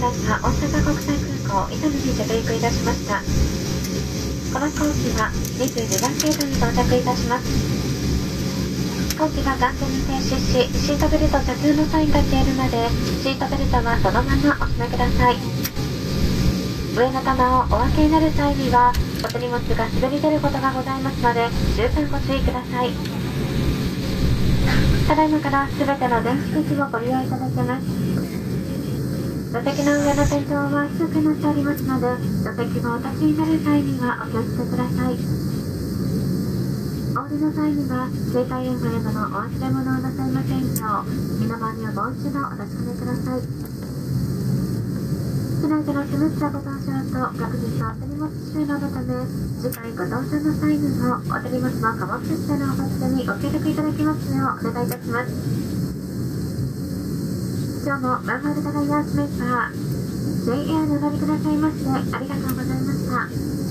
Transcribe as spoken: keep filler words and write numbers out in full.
ランサ大阪国際空港伊丹に着陸いたしました。この飛行機はにじゅうにばんゲートに到着いたします。飛行機が完全に停止し、シートベルト着用のサインが消えるまで、シートベルトはそのままお締めください。上の棚をお分けになる際には、お手荷物が滑り出ることがございますので、十分ご注意ください。ただいまからすべての電子機器をご利用いただけます。座席の上の天井は低くなっておりますので、座席をお立ちになる際にはお気をつけください。お降りの際には、携帯電話などのお忘れ物をなさいませんよう、身の回りをもう一度お確かめください。機内でのスムーズなご搭乗と確実なお手荷物収納のため、次回ご搭乗の際にもお手荷物の貨物室のお箱にご協力いただきますようお願いいたします。今日もマンホールタイヤースメーカー ジェイエー にお乗りくださいましてありがとうございました。